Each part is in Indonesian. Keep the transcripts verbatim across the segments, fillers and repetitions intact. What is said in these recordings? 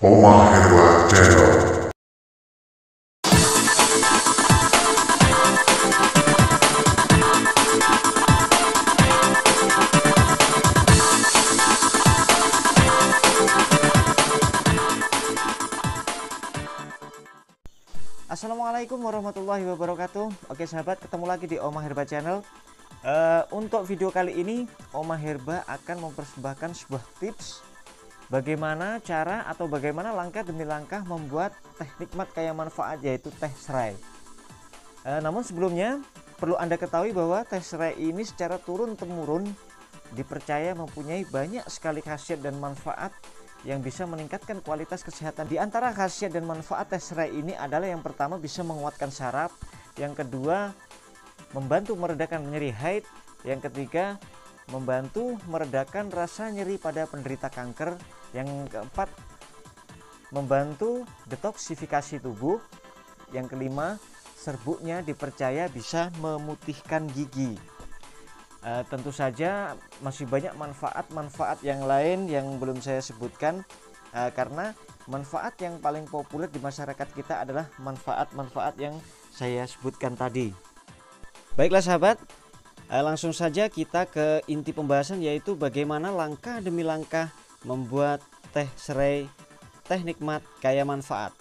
Omah Herba Channel. Assalamualaikum warahmatullahi wabarakatuh. Oke sahabat, ketemu lagi di Omah Herba Channel. uh, Untuk video kali ini Omah Herba akan mempersembahkan sebuah tips bagaimana cara atau bagaimana langkah demi langkah membuat teh nikmat kaya manfaat, yaitu teh serai. uh, Namun sebelumnya perlu Anda ketahui bahwa teh serai ini secara turun-temurun dipercaya mempunyai banyak sekali khasiat dan manfaat yang bisa meningkatkan kualitas kesehatan. Di antara khasiat dan manfaat teh serai ini adalah yang pertama bisa menguatkan saraf, yang kedua membantu meredakan nyeri haid, yang ketiga membantu meredakan rasa nyeri pada penderita kanker, yang keempat membantu detoksifikasi tubuh, yang kelima serbuknya dipercaya bisa memutihkan gigi. Uh, tentu saja masih banyak manfaat-manfaat yang lain yang belum saya sebutkan, uh, karena manfaat yang paling populer di masyarakat kita adalah manfaat-manfaat yang saya sebutkan tadi. Baiklah sahabat, uh, langsung saja kita ke inti pembahasan, yaitu bagaimana langkah demi langkah membuat teh serai, teh nikmat kaya manfaat.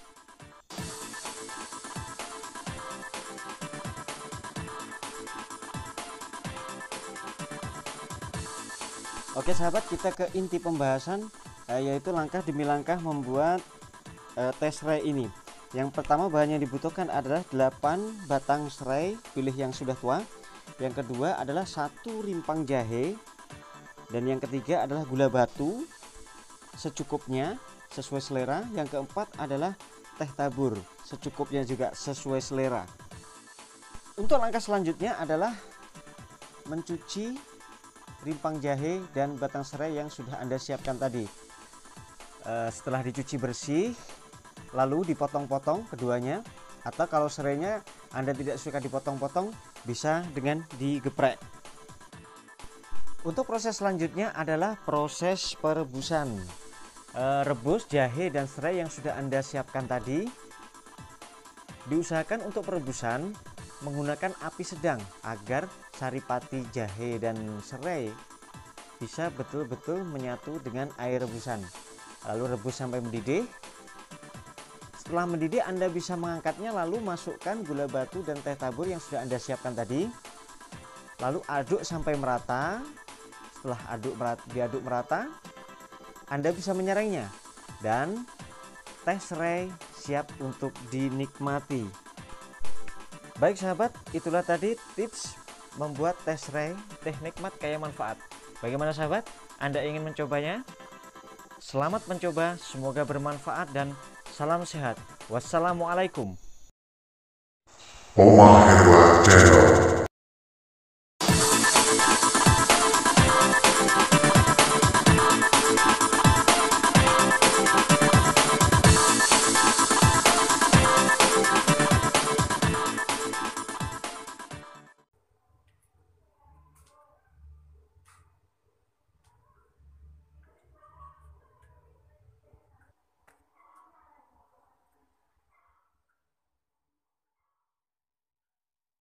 Oke sahabat, kita ke inti pembahasan, eh, yaitu langkah demi langkah membuat eh, teh serai ini. Yang pertama, bahan yang dibutuhkan adalah delapan batang serai, pilih yang sudah tua. Yang kedua adalah satu rimpang jahe. Dan yang ketiga adalah gula batu secukupnya sesuai selera. Yang keempat adalah teh tabur secukupnya juga sesuai selera. Untuk langkah selanjutnya adalah mencuci rimpang jahe dan batang serai yang sudah Anda siapkan tadi. E, setelah dicuci bersih, lalu dipotong-potong keduanya, atau kalau serainya Anda tidak suka dipotong-potong, bisa dengan digeprek. Untuk proses selanjutnya adalah proses perebusan. E, rebus jahe dan serai yang sudah Anda siapkan tadi. Diusahakan untuk perebusan menggunakan api sedang agar saripati jahe dan serai bisa betul-betul menyatu dengan air rebusan. Lalu rebus sampai mendidih. Setelah mendidih, Anda bisa mengangkatnya, lalu masukkan gula batu dan teh tabur yang sudah Anda siapkan tadi. Lalu aduk sampai merata. Setelah aduk merata, diaduk merata, Anda bisa menyaringnya dan teh serai siap untuk dinikmati. Baik sahabat, itulah tadi tips membuat teh serai, teh nikmat kaya manfaat. Bagaimana sahabat? Anda ingin mencobanya? Selamat mencoba, semoga bermanfaat dan salam sehat. Wassalamualaikum. Omah Herba Channel.